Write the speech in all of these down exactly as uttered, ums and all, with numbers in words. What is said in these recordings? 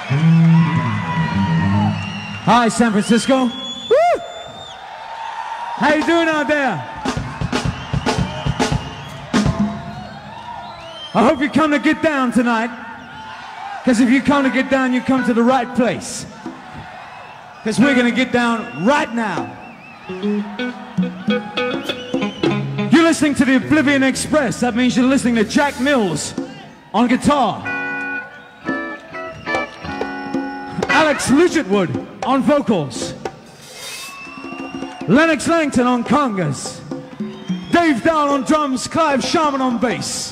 Hi, San Francisco. Woo! How you doing out there? I hope you come to get down tonight. Because if you come to get down, you come to the right place. Because we're going to get down right now. You're listening to the Oblivion Express. That means you're listening to Jack Mills on guitar, Alex Lidgetwood on vocals, Lennox Langton on congas, Dave Dowell on drums, Clive Sharman on bass.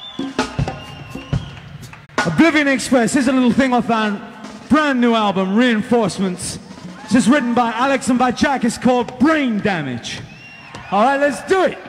Oblivion Express is a little thing off our brand new album, Reinforcements. This is written by Alex and by Jack. It's called Brain Damage. All right, let's do it.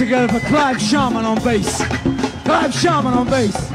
together for Clive Sharman on bass. Clive Sharman on bass.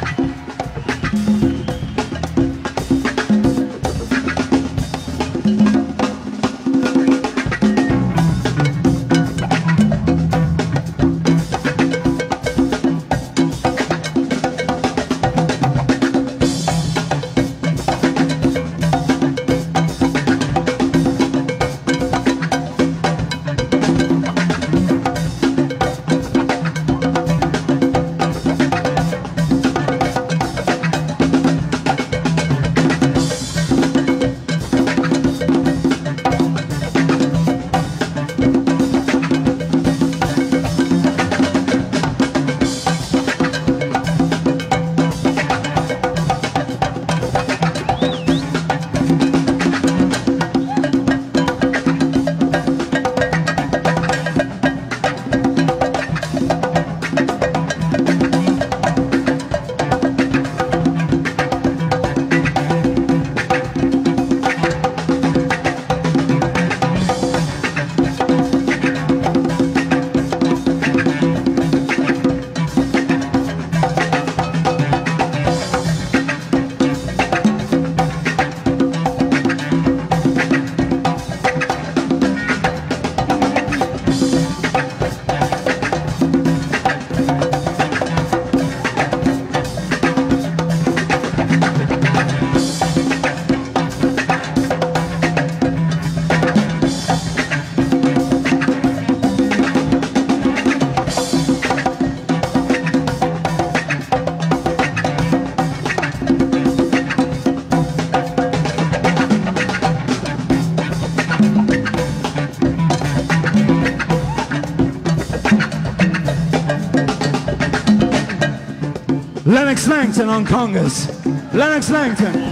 Lennox Langton on congas. Lennox Langton.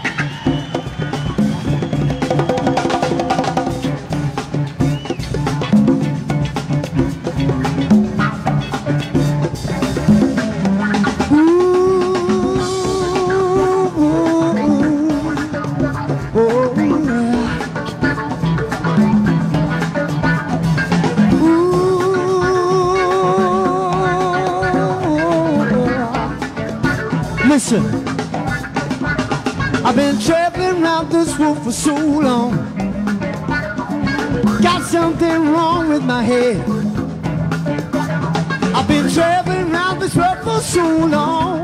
Listen, I've been traveling around this road for so long. Got something wrong with my head. I've been traveling around this road for so long.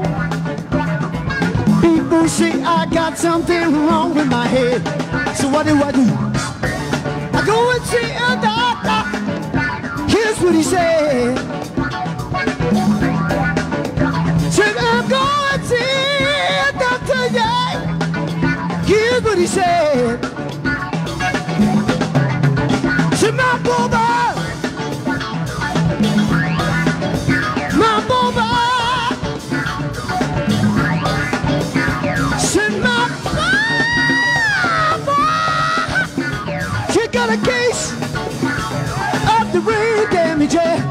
People say I got something wrong with my head. So what do I do? I go and see a doctor. Here's what he said. Said I'm going to see a doctor, yeah. Here's what he said. Said my booba, my booba. Said my booba. She got a case of the brain damage, yeah.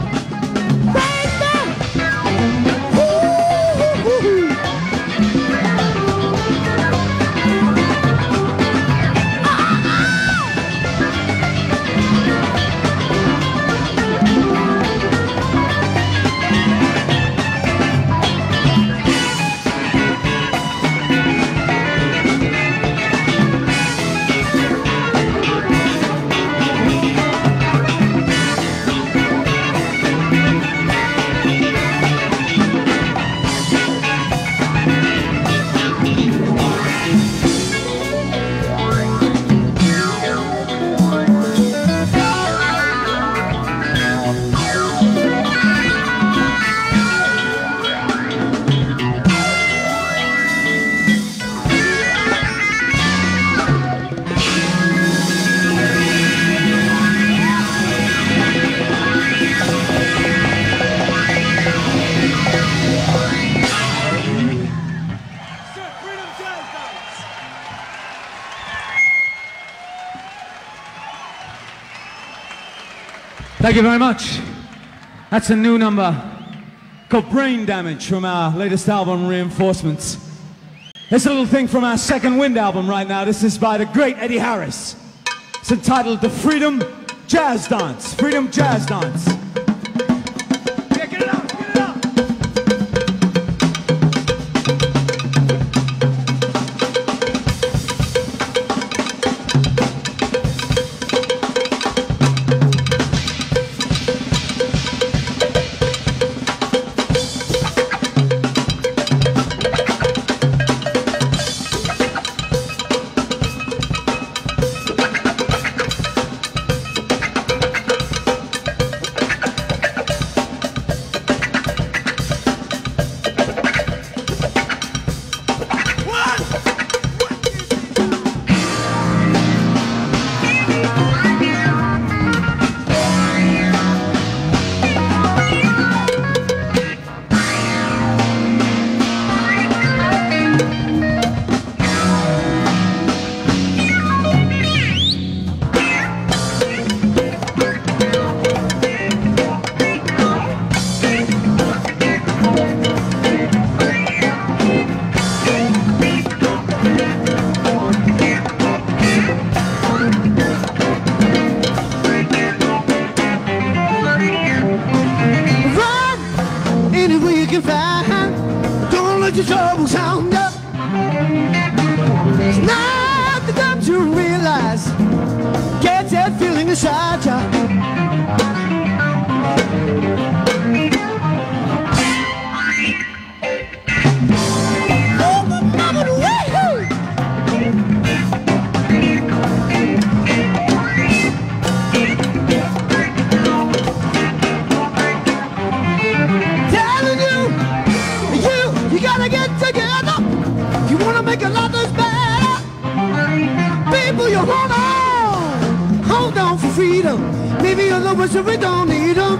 Thank you very much. That's a new number called Brain Damage from our latest album, Reinforcements. It's a little thing from our Second Wind album right now. This is by the great Eddie Harris. It's entitled The Freedom Jazz Dance. Freedom Jazz Dance. your troubles hound up. It's not the time to realize. Get that feeling inside ya. Make a lot that's better. People, you hold on, hold on for freedom. Maybe you're the ones that we don't need them.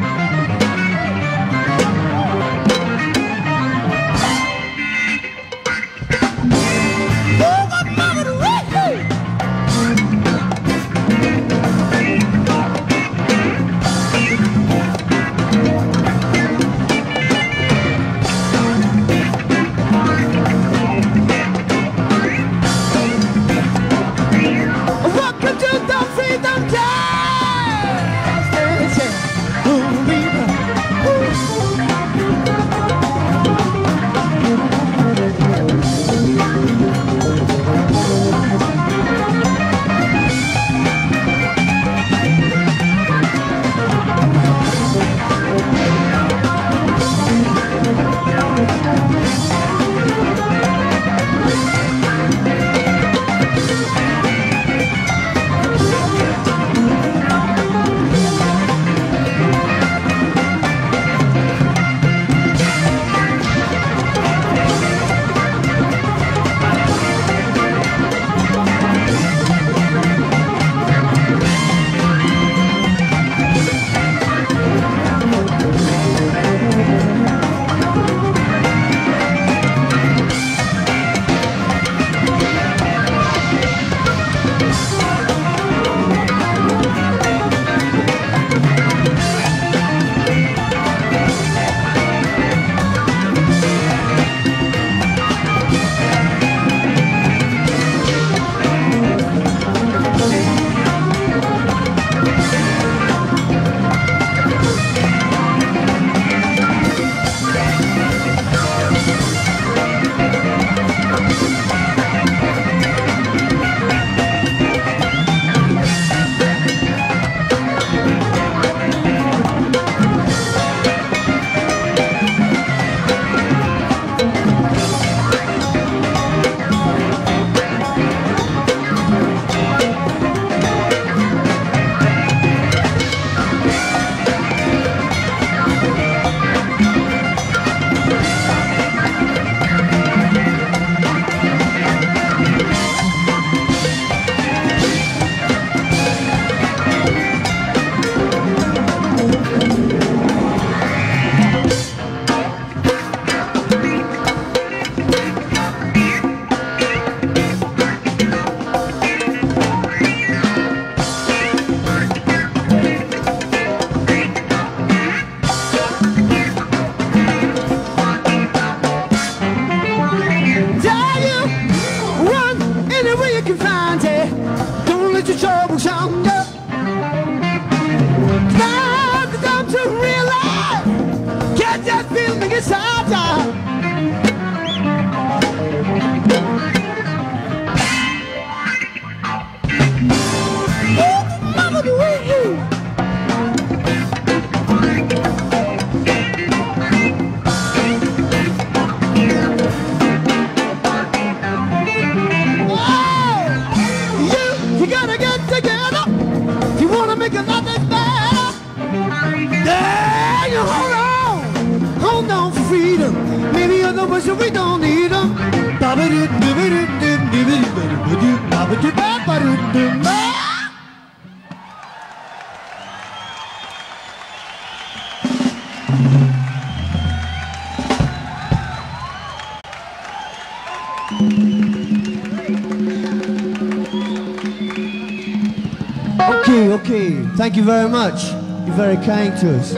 Okay, okay. Thank you very much. You're very kind to us.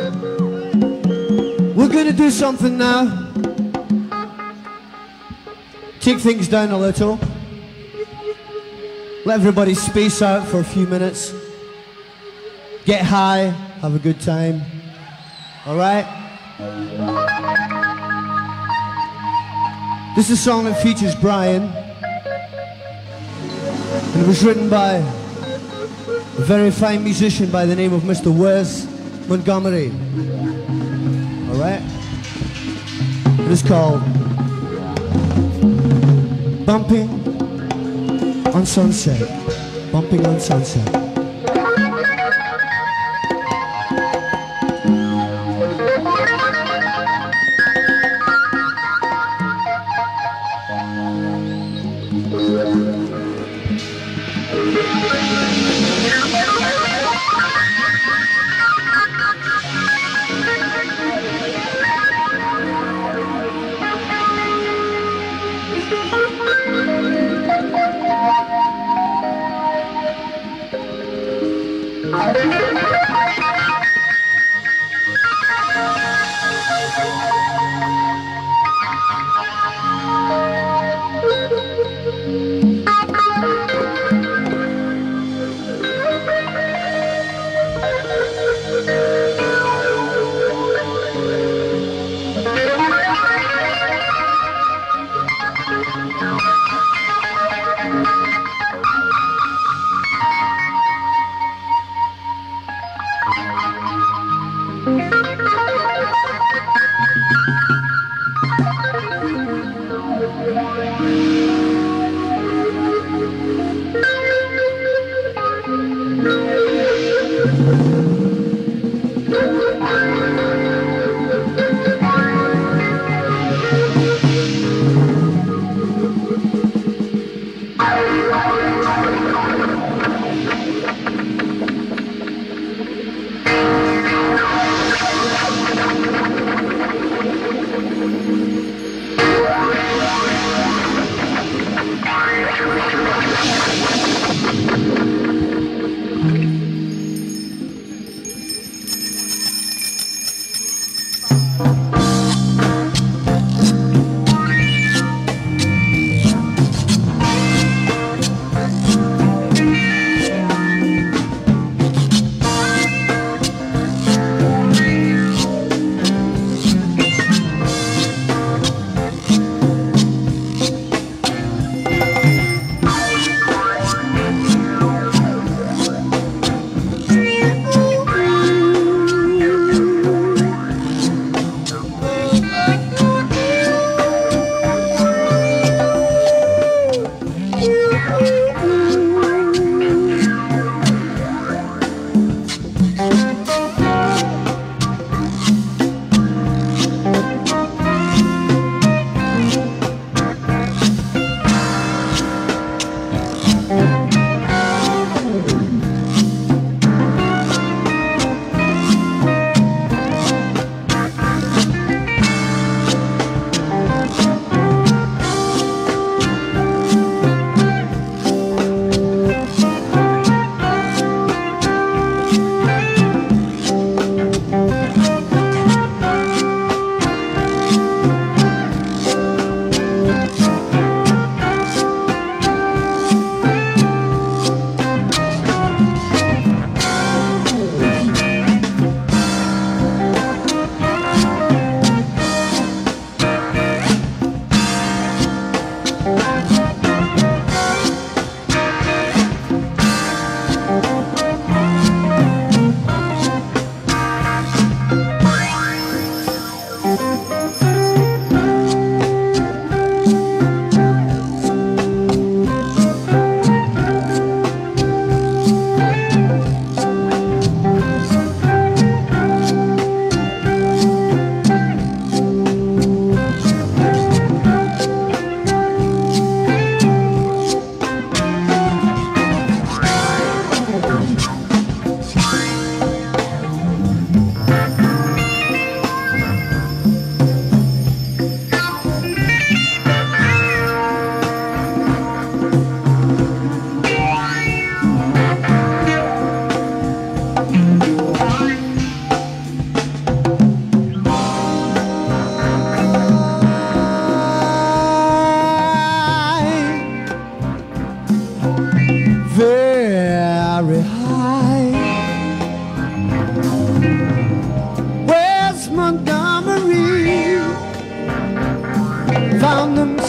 We're going to do something now. Take things down a little. Let everybody space out for a few minutes. Get high, have a good time. All right? This is a song that features Brian, and it was written by a very fine musician by the name of Mister Wes Montgomery. Alright? It is called Bumping on Sunset. Bumping on Sunset.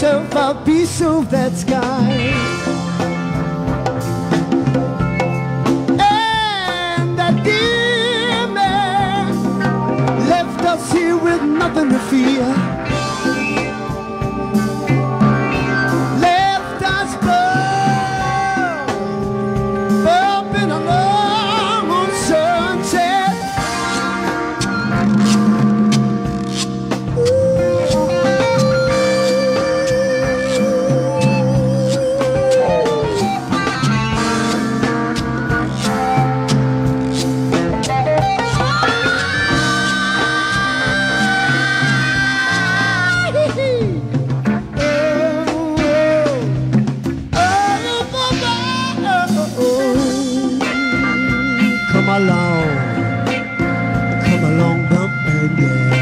yourself a piece of that sky. And that dear man left us here with nothing to fear. Left us both up in a long sunset. Come along, come along, bumpin', yeah.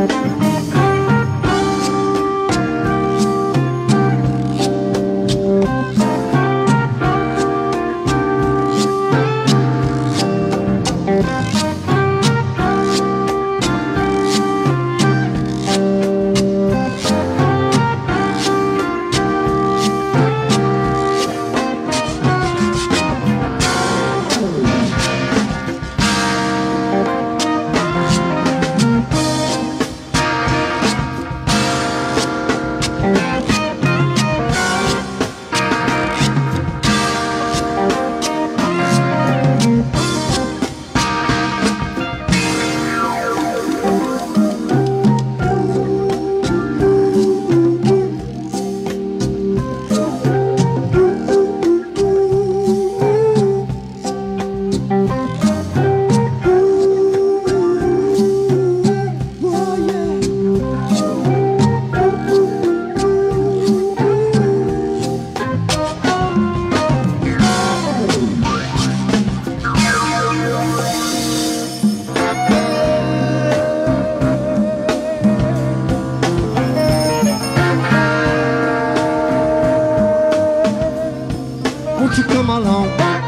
Won't you come along?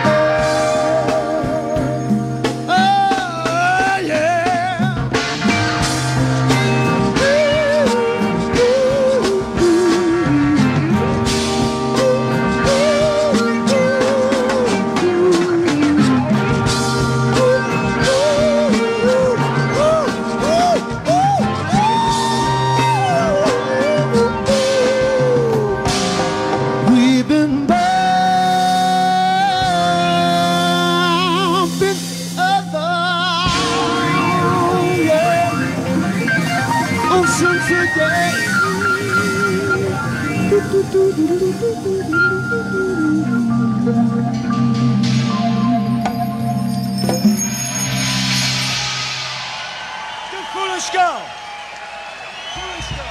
Oh, yeah. We've been Foolish girl. Foolish girl.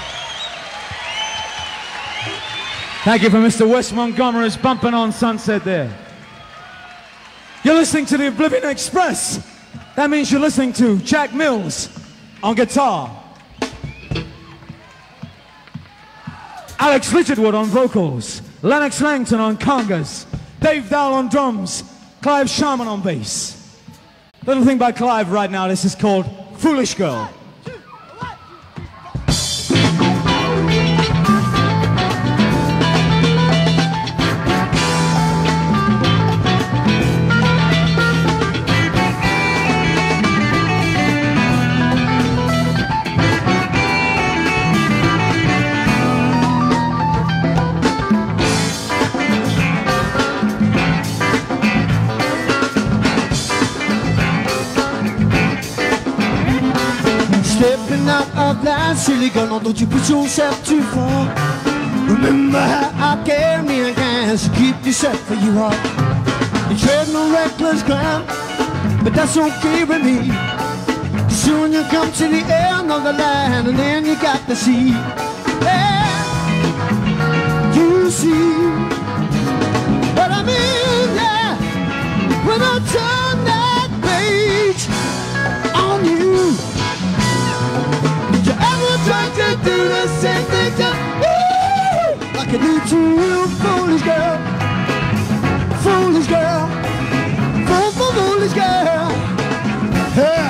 Thank you for Mister Wes Montgomery's bumping on Sunset there. You're listening to the Oblivion Express. That means you're listening to Jack Mills on guitar, Alex Lichardwood on vocals, Lennox Langton on congas, Dave Dowell on drums, Clive Sharman on bass. Little thing by Clive right now, this is called Foolish Girl. Stepping out of line, silly girl, no, don't you put yourself too far. Remember how I gave me a hand to keep yourself for you are. You tread no reckless ground, but that's okay with me. Soon you come to the end of the line, and then you got to see. Yeah, you see what I mean, yeah. When I turn that page on you, trying to do the same thing to woo, like I do to you, foolish girl, foolish girl, fool, fool, foolish girl. Yeah.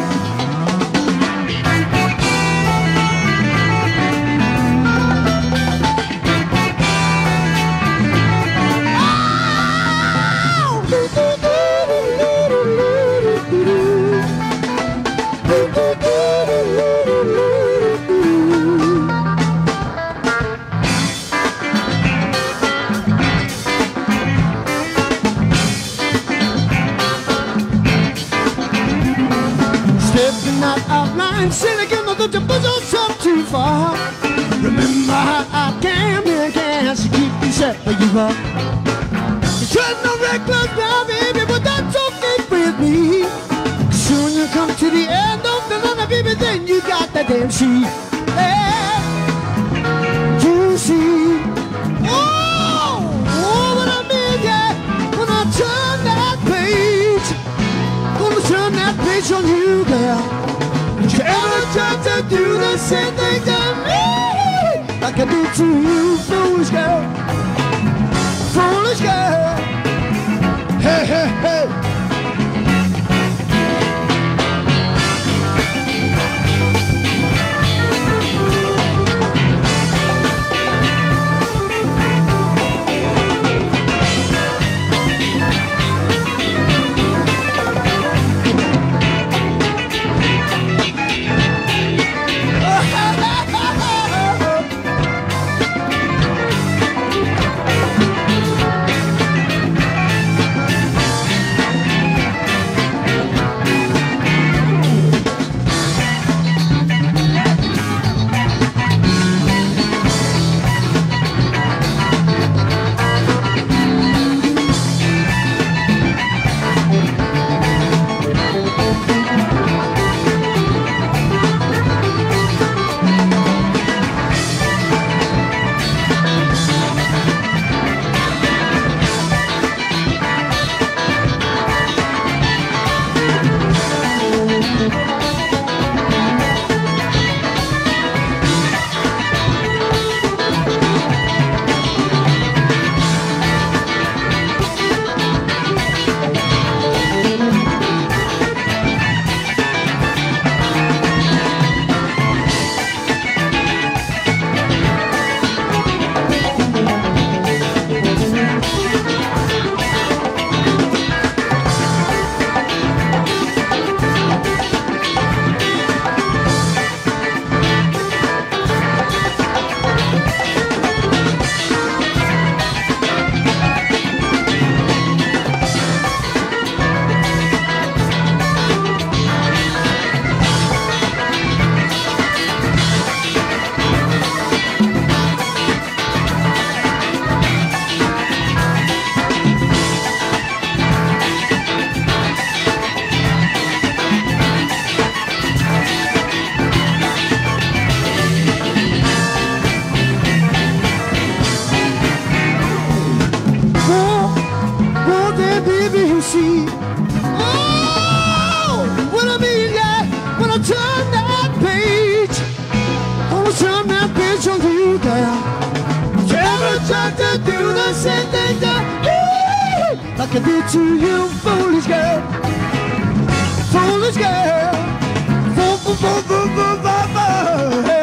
Stepping out of line, silly girl, no, don't you push yourself too far. Remember how I came here, can't you keep yourself where you are. You tread no reckless now, baby, but that's okay with me. Soon you come to the end of the line, baby, then you got that damn sheet. Yeah, you see. Oh, oh, what I mean, yeah. When I turn that page, gonna turn that page on you, girl. Did you ever try to do that? the same thing to me like I did to you, foolish girl, foolish girl. Hey, hey, hey. Like I did to you, foolish girl, foolish girl, fo fo fo fo fo fo fo.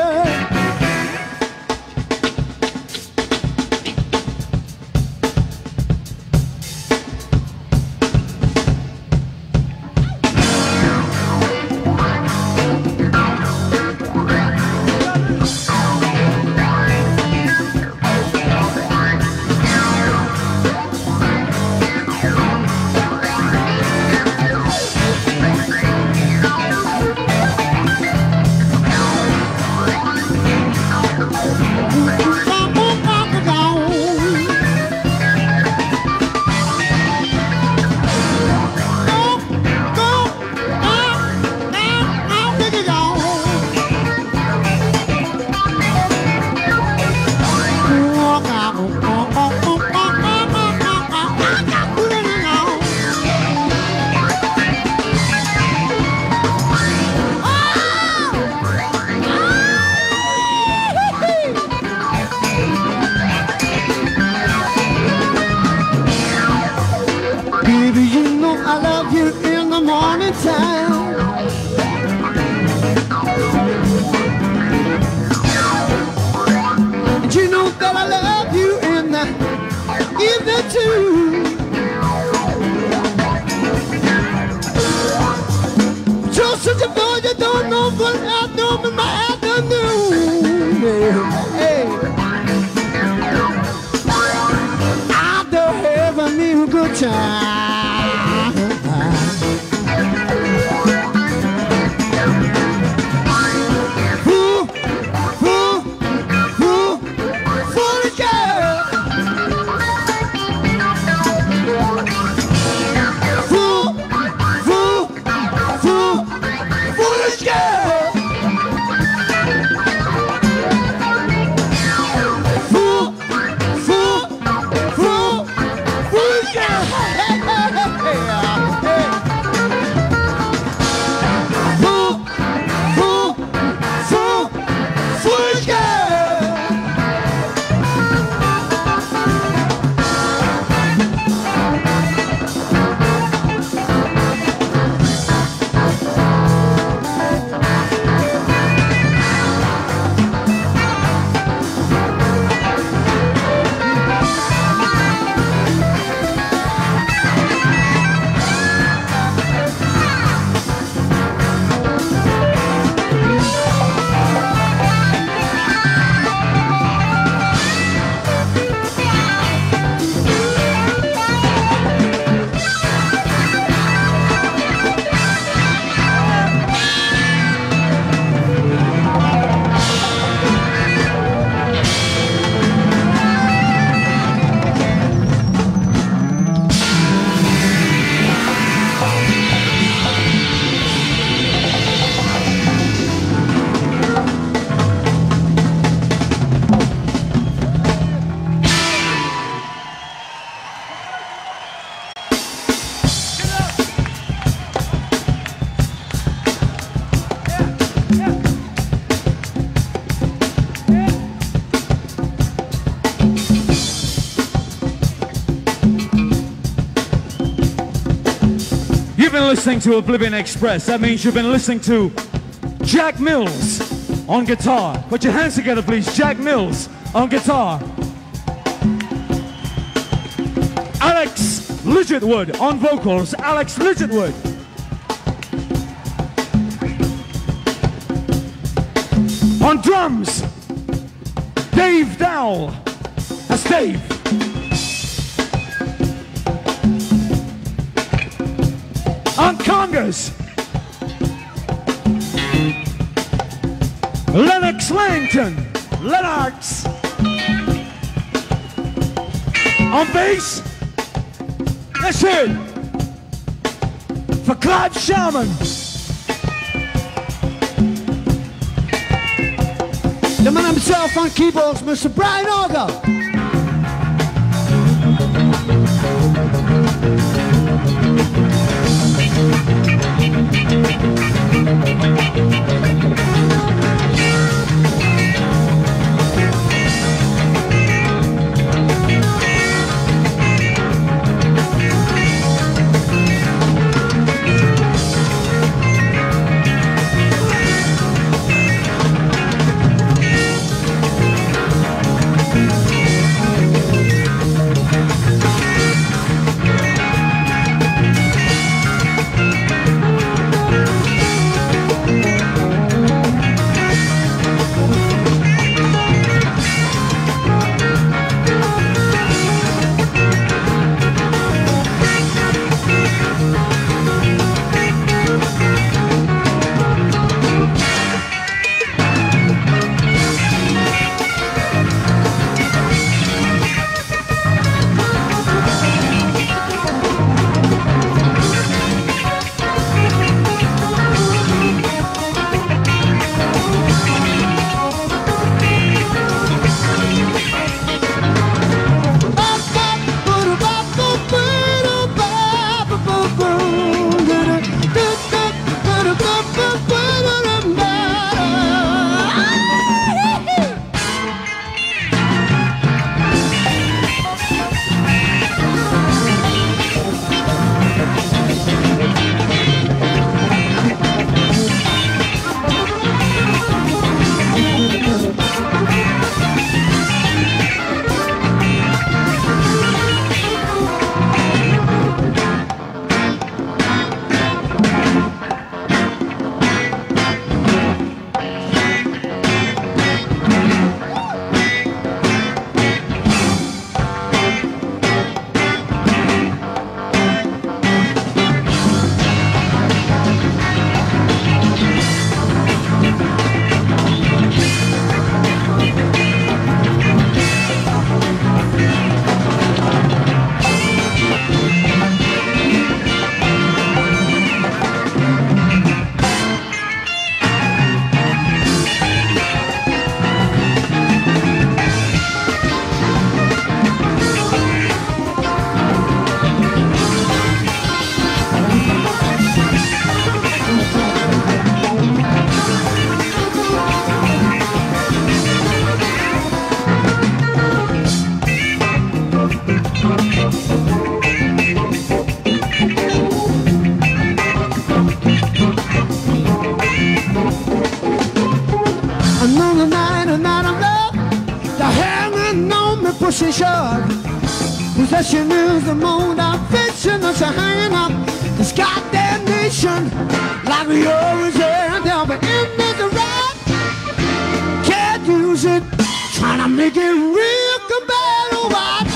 Hey, hey. listening to Oblivion Express. That means you've been listening to Jack Mills on guitar. Put your hands together, please. Jack Mills on guitar. Alex Lidgetwood on vocals. Alex Lidgetwood. On drums, Dave Dowell. That's Dave. On congas, Lennox Langton. Lennox. On bass, let's hear it for Clive Sharman. The man himself on keyboards, Mister Brian Auger. Possession is the mode of fiction that's a hanging up this goddamn nation like we always had. They'll be in the right, can't use it, trying to make it real compatible. What?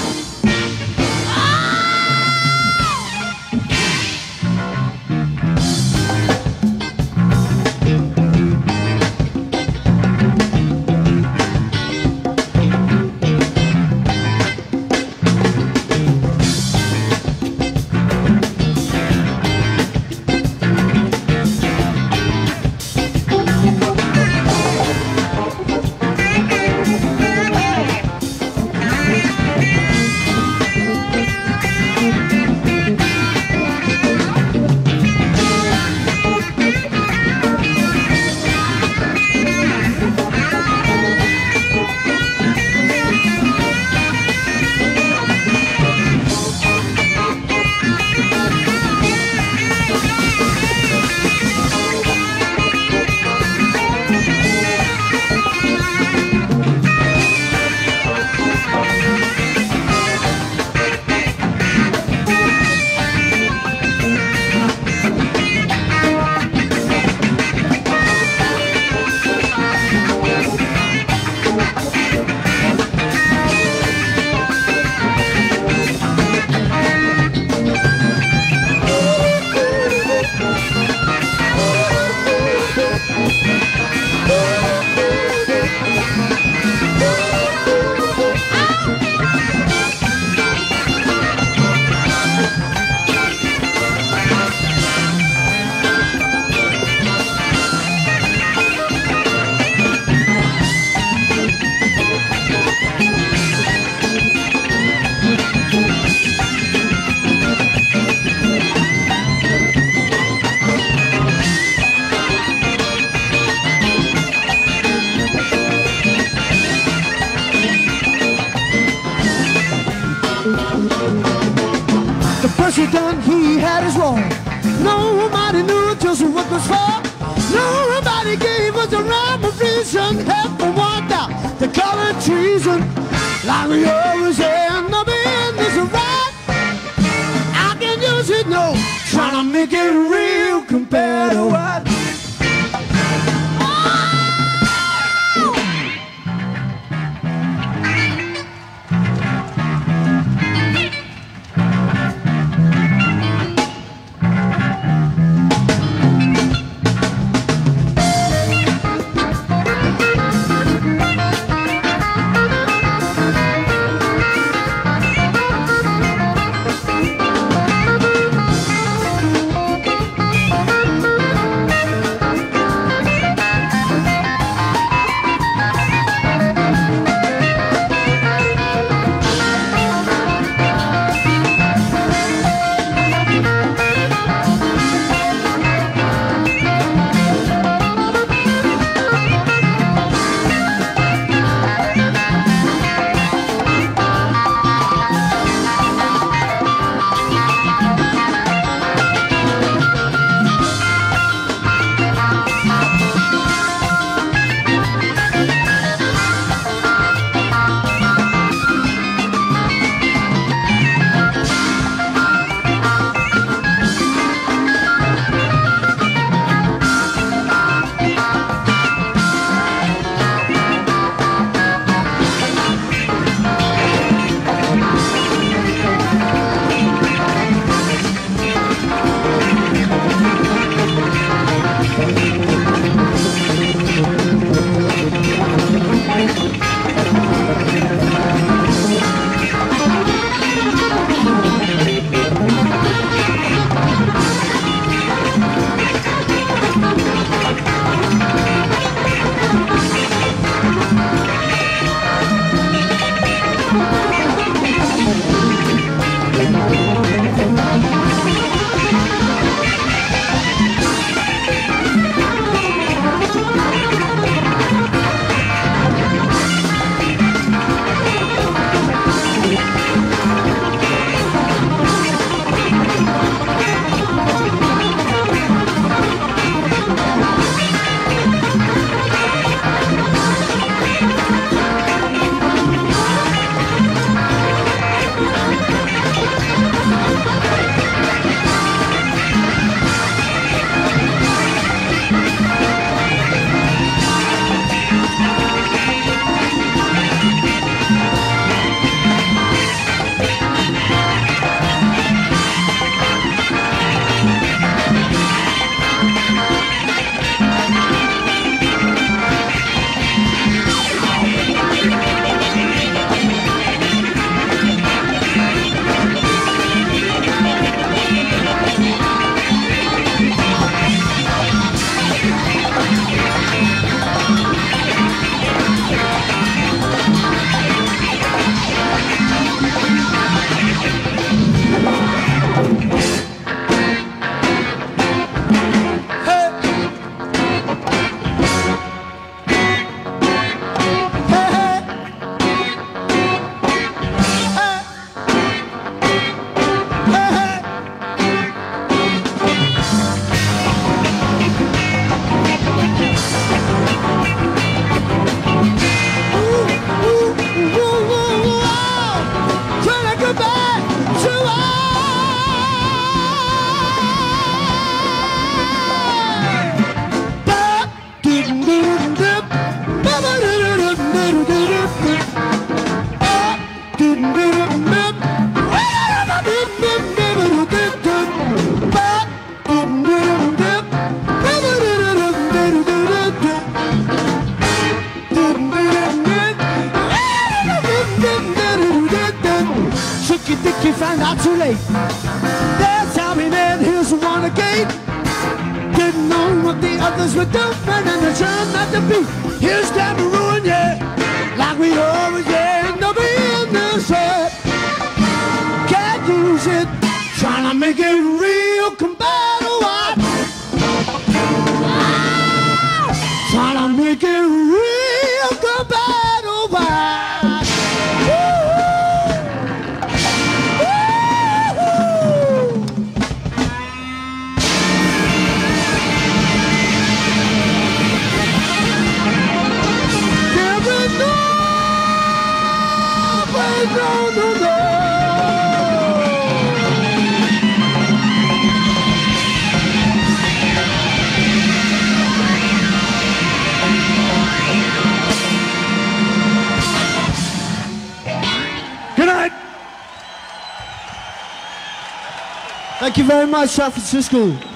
was for. Nobody gave us a rhyme or reason. Help for wonder, they call it treason. Like we always end up in this right. I can use it, no. Trying to make it real compared to what. others were different and they turned not to be. Here's time to ruin, yeah, like we always end up in this head. Can't use it, trying to make it real compared to what? Ah, trying to make it real compared to what? Thank you very much, San Francisco.